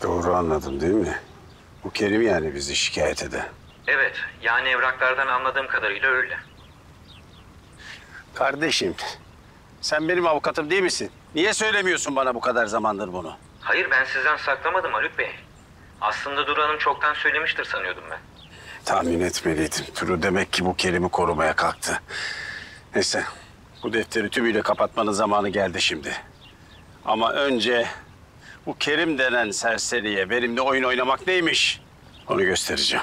Doğru anladım değil mi? Bu Kerim yani bizi şikayet eden. Evet, yani evraklardan anladığım kadarıyla öyle. Kardeşim, sen benim avukatım değil misin? Niye söylemiyorsun bana bu kadar zamandır bunu? Hayır, ben sizden saklamadım Haluk Bey. Aslında Duru Hanım çoktan söylemiştir sanıyordum ben. Tahmin etmeliydim. Duru demek ki bu Kerim'i korumaya kalktı. Neyse, bu defteri tümüyle kapatmanın zamanı geldi şimdi. Ama önce bu Kerim denen serseriye benimle oyun oynamak neymiş? Onu göstereceğim.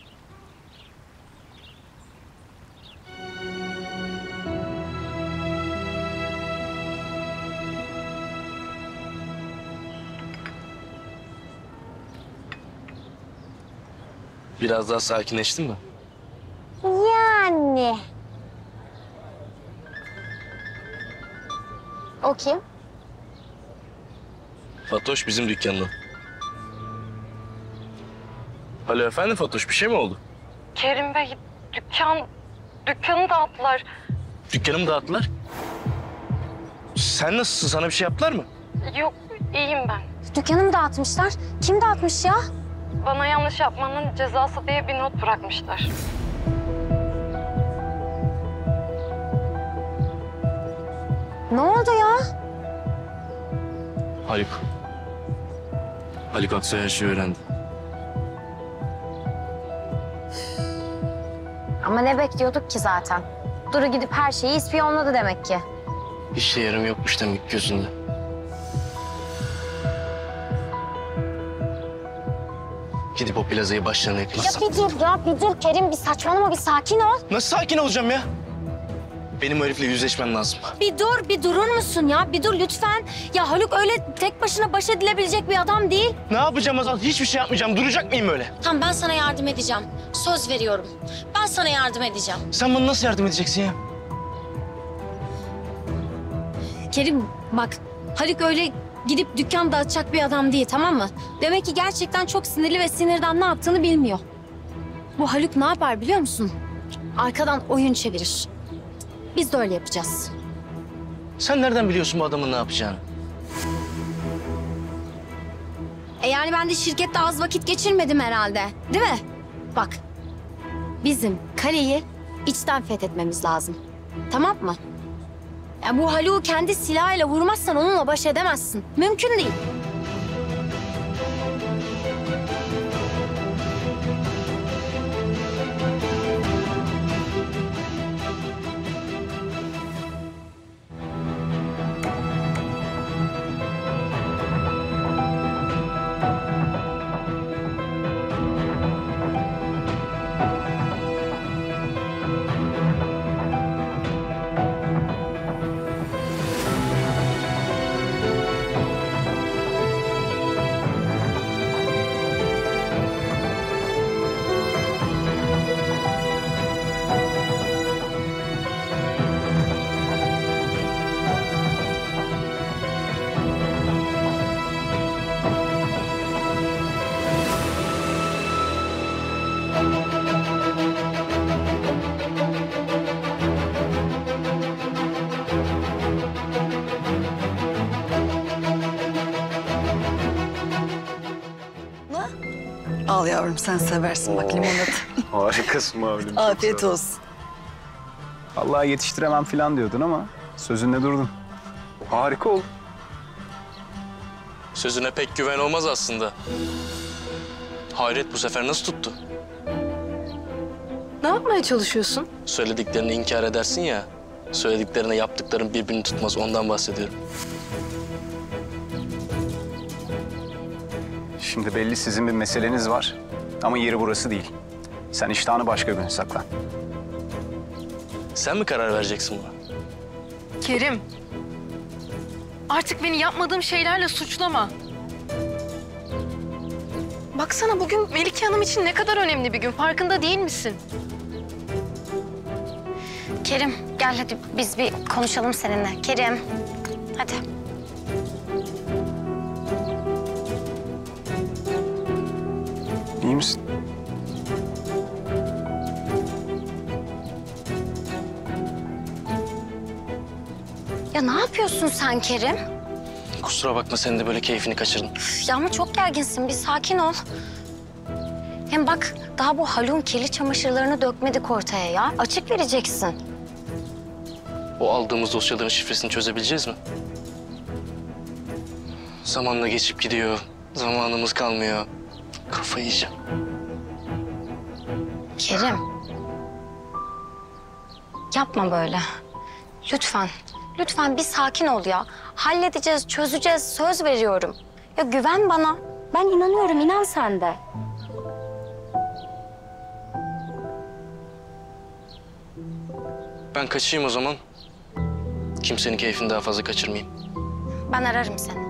Biraz daha sakinleştin mi? Yani. O kim? Fatoş bizim dükkandan. Alo efendim Fatoş, bir şey mi oldu? Kerim Bey, dükkanı dağıttılar. Dükkanımı dağıttılar. Sen nasılsın? Sana bir şey yaptılar mı? Yok, iyiyim ben. Dükkanımı dağıtmışlar. Kim dağıtmış ya? Bana yanlış yapmanın cezası diye bir not bırakmışlar. Ne oldu ya? Haluk. Haluk Aksoy her şeyi öğrendi. Ama ne bekliyorduk ki zaten? Duru gidip her şeyi ispiyonladı demek ki. Hiç şey yarım yokmuş demek gözünde. Gidip o plazayı başlarına Ya yıkılsın. bir dur ya, bir dur Kerim. Bir saçmalama, bir sakin ol. Nasıl sakin olacağım ya? Benim o herifle yüzleşmem lazım. Bir durur musun ya? Bir dur lütfen. Ya Haluk öyle tek başına baş edilebilecek bir adam değil. Ne yapacağım Azal? Hiçbir şey yapmayacağım. Duracak mıyım öyle? Tamam, ben sana yardım edeceğim. Söz veriyorum. Ben sana yardım edeceğim. Sen bana nasıl yardım edeceksin ya? Kerim bak, Haluk öyle gidip dükkan dağıtacak bir adam değil, tamam mı? Demek ki gerçekten çok sinirli ve sinirden ne yaptığını bilmiyor. Bu Haluk ne yapar biliyor musun? Arkadan oyun çevirir. Biz de öyle yapacağız. Sen nereden biliyorsun bu adamın ne yapacağını? Yani ben de şirkette az vakit geçirmedim herhalde, değil mi? Bak, bizim kaleyi içten fethetmemiz lazım. Tamam mı? Ya bu Haluk'u kendi silahıyla vurmazsan onunla baş edemezsin. Mümkün değil. Al yavrum, sen seversin bak limonata. Harikasın Mavlim. Afiyet olsun. Vallahi yetiştiremem falan diyordun ama sözünde durdun. Harika oldu. Sözüne pek güven olmaz aslında. Hayret bu sefer nasıl tuttu? Ne yapmaya çalışıyorsun? Söylediklerini inkar edersin ya. Söylediklerine yaptıkların birbirini tutmaz, ondan bahsediyorum. Şimdi belli sizin bir meseleniz var ama yeri burası değil. Sen iştahını başka gün sakla. Sen mi karar vereceksin buna? Kerim, artık beni yapmadığım şeylerle suçlama. Baksana bugün Melike Hanım için ne kadar önemli bir gün. Farkında değil misin? Kerim gel hadi biz bir konuşalım seninle. Kerim hadi. İyi misin? Ya ne yapıyorsun sen Kerim? Kusura bakma, senin de böyle keyfini kaçırdın. Ya ama çok gerginsin, bir sakin ol. Hem bak, daha bu Haluk'un kirli çamaşırlarını dökmedik ortaya ya. Açık vereceksin. O aldığımız dosyaların şifresini çözebileceğiz mi? Zamanla geçip gidiyor. Zamanımız kalmıyor. Kafayı yiyeceğim. Kerim. Yapma böyle. Lütfen. Lütfen bir sakin ol ya. Halledeceğiz, çözeceğiz. Söz veriyorum. Ya güven bana. Ben inanıyorum, inan sen de. Ben kaçayım o zaman. Kimsenin keyfini daha fazla kaçırmayayım. Ben ararım seni.